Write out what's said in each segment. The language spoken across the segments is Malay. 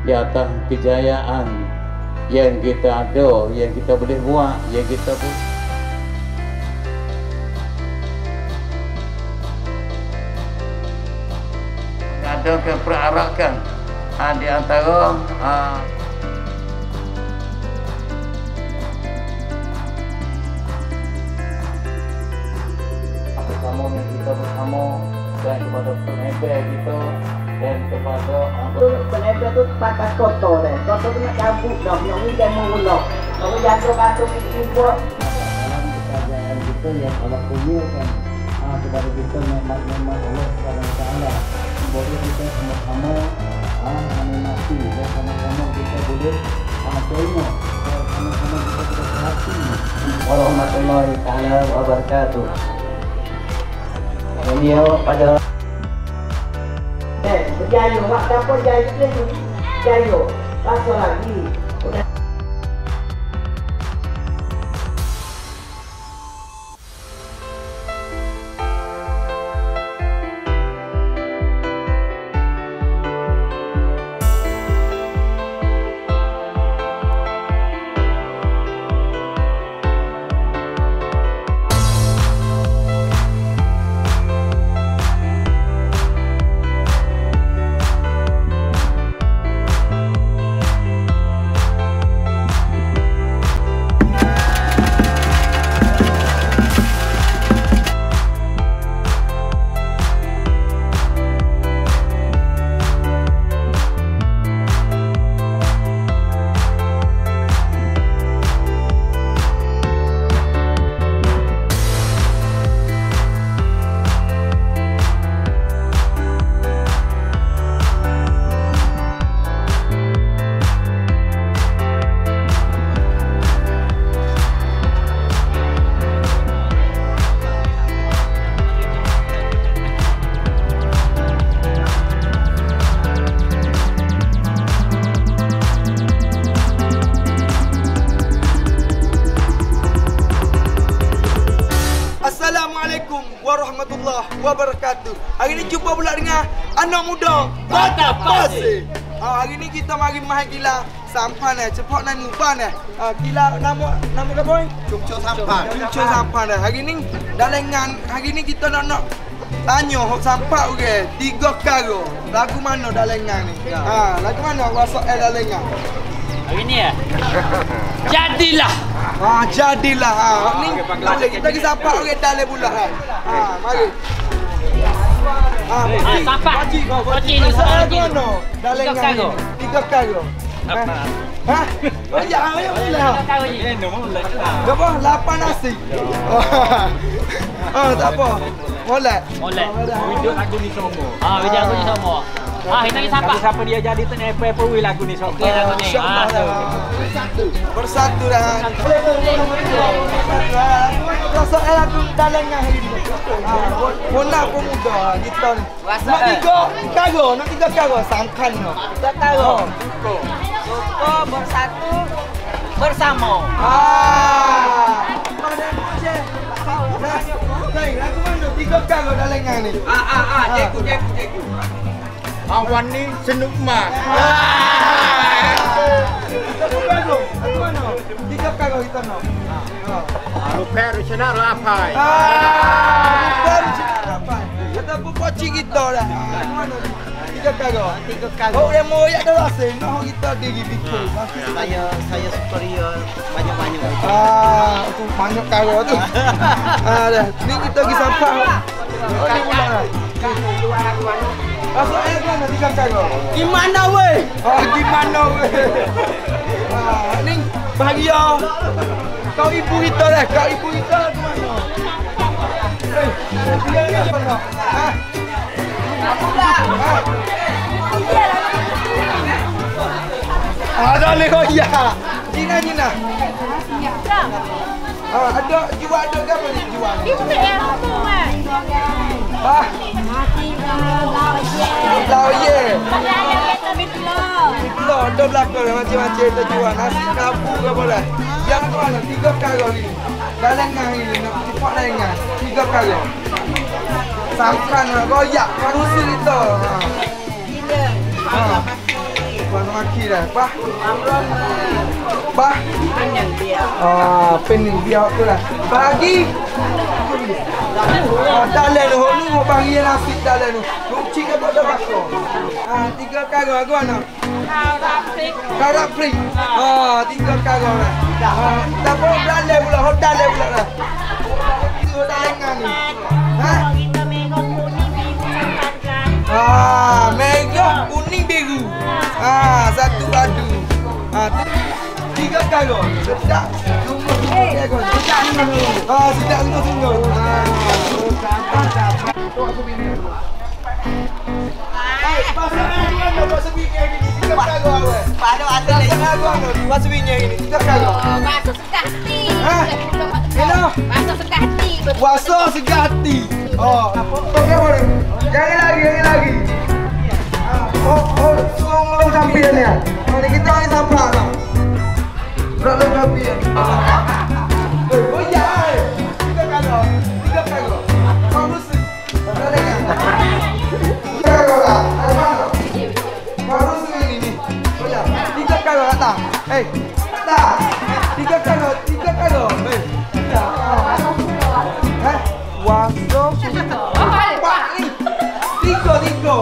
di atas kejayaan yang kita ada, yang kita boleh buat, yang kita ada keperarakan di antara kita bersama dan kepada penebel kita dan kepada penebel tu pakai kotor deh, kotor tu nak cabut dah, nak hujan mengulang, kalau jatuh buat dalam kerajaan kita yang Allah kurniakan kepada kita nikmat-nikmat Allah SWT, boleh kita sama-sama menikmati dan sama-sama kita boleh terima, sama-sama kita berhati. Warahmatullahi taala wabarakatuh. Beliau pada berjaya, mak dapat jaya, pasal lagi. Assalamualaikum warahmatullahi wabarakatuh. Hari ni jumpa pula dengan anak muda Kota Pasir. Hari ni kita mari main gila sampan cepat naik muban gila nama apa boy? Cucuk sampan Hari ni dalengan hari ni kita nak tanya hok sampak okey. 3 perkara. Lagu mana dalengan ni? Lagu mana wasok dalengan? Hari ni ya? Jadilah. Jadilah. Ni kita pergi sampak okey dalam pula. Mari. Sampak. Paci ni mana? Dalengan. 3 perkara. Ya, boleh. Berapa? 8 nasi. Tak apa. Molek. Video lagu ni semua. Video lagu ni semua. Kita ni sampak. Siapa dia jadi tu ni apa lagu ni sok. Okey lagu ni. Bersatu dah. Rasa lagu dalengan hari ni. Bona pemuda kita ni. Nak 3 perkara, nak 3 perkara sangkan no. 3 perkara. Suka bersatu bersama. Lagu mana 3 perkara dalengan ni? Cikgu. Awan ni senuk mak. Lagu mana? 3 perkara kita nak. Lupa rencana apa? Kita berpocik kita dah. Lagu mana? 3 perkara. 3 perkara. Oh, yang moyak dah rasa nak kita diri fikir. Saya superior banyak-banyak. Tu banyak perkara tu. Dah. Ni kita pergi sampak. Ni pula dah. Masuk air kan nanti kan cara. Gimana weh? Gimana weh? Ni bahagia. Kau ibu kita dah. Kau ibu kita tu mana? Dia ni apa nak? Apa dah? Ada lehoya. Jina. Ada jual ada ke apa ni jual? Itu yang apa kan? Lau ye. Betul. Betul, ada belakang macam-macam kita jual. Nasi kabu ke boleh. Yang mana 3 perkara ni. Dalengan ini nak cepat dalengan. 3 perkara. Sampan royak manusia kita. Tuan maki dah. Bah. Bah. Panjang dia. Pening dia tu lah. Bagi. Dalam tu, nu bagi nasi dalam tu. Ruci ke pada bakso. 3 karung aku mana? Karap frik. 3 karung lah. Tapi dalam pula, dalam pula lah. Itu dalam ni. Kita mega kuning biru kan. Mega kuning biru. Satu padu. 3 karung. Sedap. Sedap sungguh. Masuk minyak ini, 3 karung. Bakso segar hati. Bakso segar hati. Puasa segar hati. Okey boleh. Jangan lagi. Sungguh sampai ni. Ni kita ni sampai dah. Berapa sampai? Oh ya. 3 karung. Kamu sih. Ada kan? 3 karung lah. Ada mana? Kamu sih ini. Oh ya. 3 karung tak? Tak. 3 karung. Puasa. Tiga.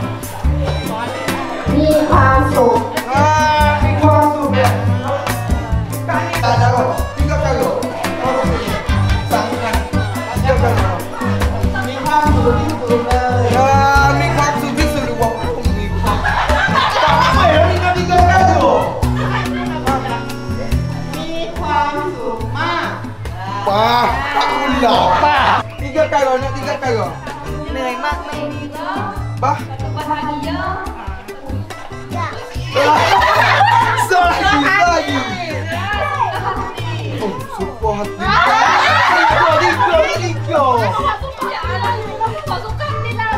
มีความสุขมีความสุขเนี่ยได้แล้วก็ที่ก็จะอยู่สั่งกันเดียวกันมีความสุขที่สุดเลยมีความสุขที่สุดหรือว่าผมมีความแต่ไม่เห็นนี่ก็ที่ก็จะอยู่มีความสุขมากป้าคุณหล่อป้าที่ก็จะอยู่เนี่ยที่ก็จะอยู่เหนื่อยมากไหมป้าlagi. Oh, super hati. Tiga. Masukkan ni lah.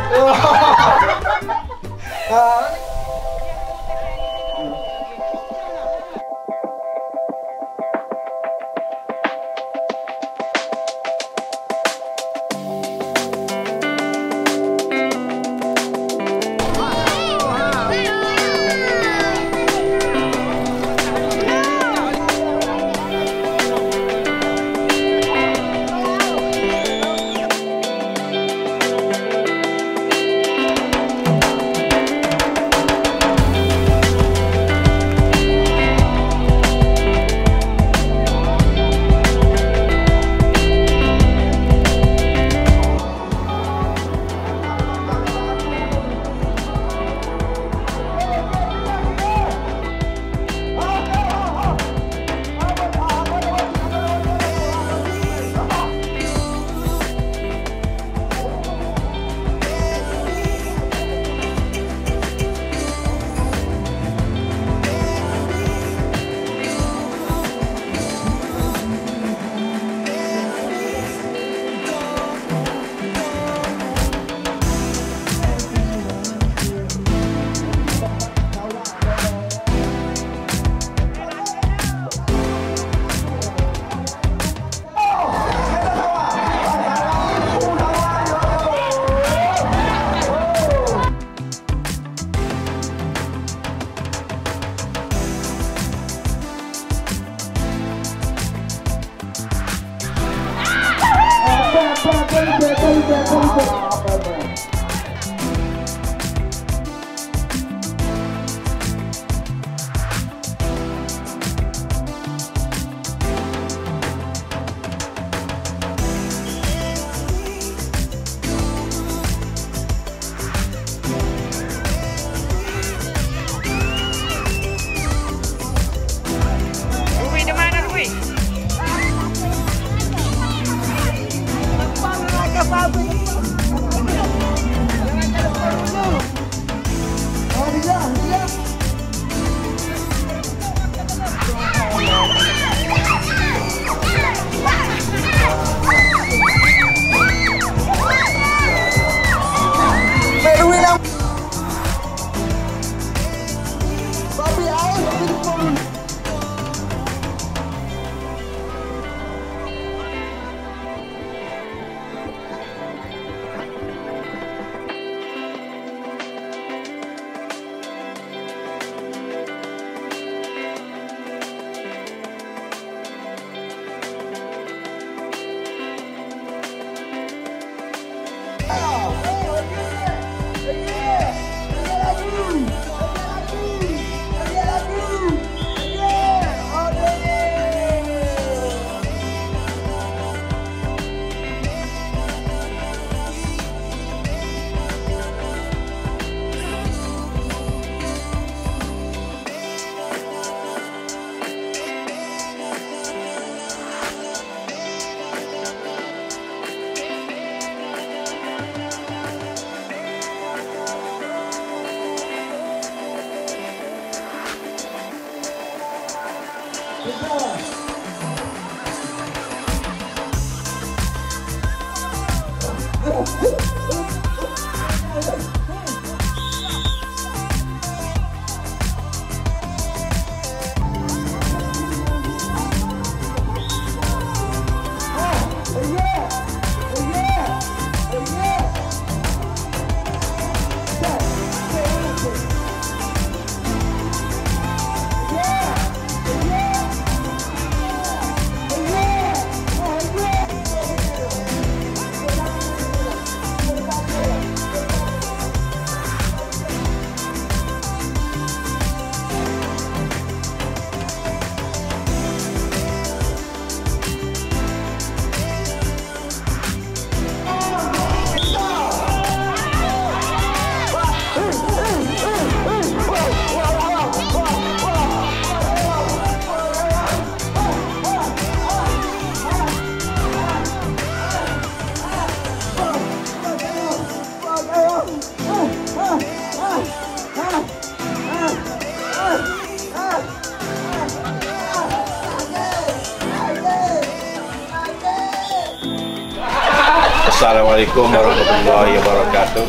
Assalamualaikum warahmatullahi wabarakatuh.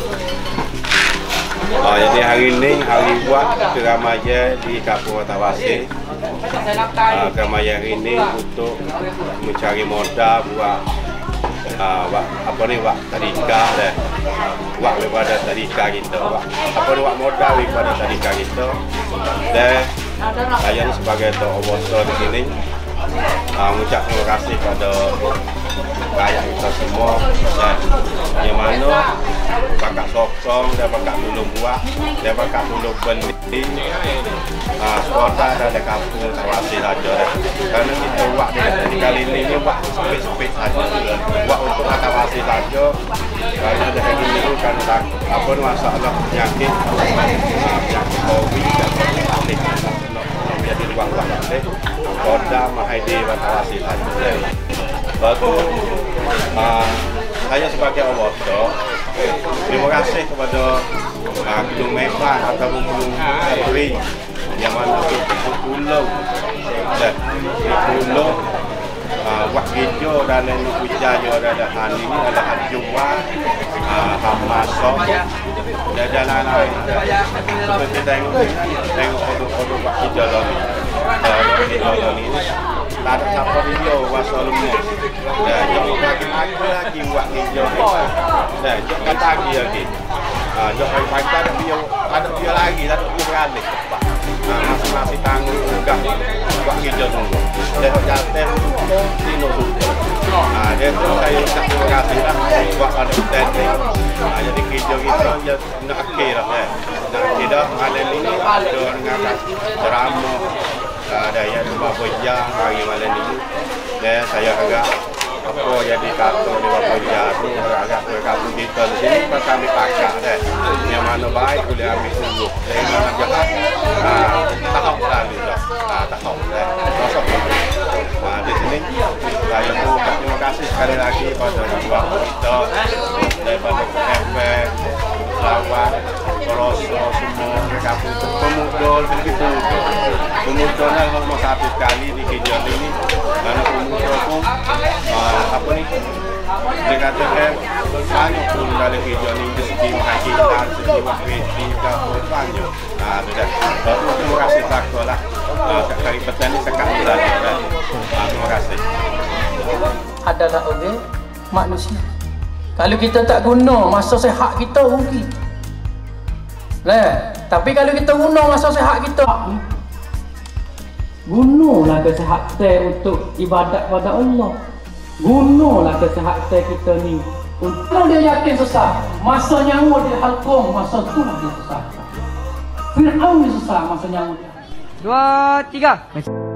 Jadi hari ini hari buat keramaja di Kampung Tawasi. Keramaja hari ini untuk mencari modal buat buat tadika deh. Buat daripada tadika kita. Buat modal daripada tadika kita. Dan saya ni sebagai tok oboso di sini mengucap terima kasih kepada rakyat kita semua yang mana bakal sokong dan bakal tolong buat dan bakal tolong beli sekolah dan kampung Tawasi saja karena kita buat kali ini buat sepit-sepit saja buat untuk Tawasi saja karena dari dulu kan apa masalah penyakit COVID dan COVID jadi buat-buat Koda Mahidi Tawasi saja. Bagus. Saya sebagai oboso terima kasih kepada Gunung Mepah atau Gunung Eri yang mana pulau Wak Gijo dan Nukujayo ada hari ini ada hari Jumat Hamasok dan jalan-jalan seperti tengok produk Wak Gijo ini tak ada siapa video wasal lemus dan jangan lagi Wak Gijo dan jangan lagi jangan ada dia lagi tak ada dia balik masing-masing tanggung juga Wak Gijo tunggu dan jatuh Tino Suto. Dia tu saya ucap terima kasih lah buat ada teknik. Jadi Gijo kita dia nak akhir lah nak akhir dah malam ini ada dengan drama ada yang beberapa jam hari malam ini dan saya agak apa jadi kata di beberapa jam tu agak berkabung kita di sini kami pakar dan yang mana baik boleh ambil dulu dan yang mana jahat tahap lalu dah tahap masuk di sini saya mengucap terima kasih sekali lagi pada buat kita daripada KFP lawan Koroso semua mereka pemudol sedikit pemudolnya nomor satu kali di kejadian ini karena pemudol pun apa ni dia katakan banyak pun dalam kejadian ini dari segi makanan segi waktu dan banyak sudah terima kasih takut lah sekali petani sekali lagi terima kasih adalah oleh manusia. Kalau kita tak guna masa sehat kita rugi. Tapi kalau kita guna masa sehat kita, gunalah kesehatan untuk ibadat pada Allah. Gunalah kesehatan kita ni. Kalau dia yakin susah, masa nyawa dia halqum, masa itulah dia susah. Fir'aun susah masa nyawa dia. 2, 3.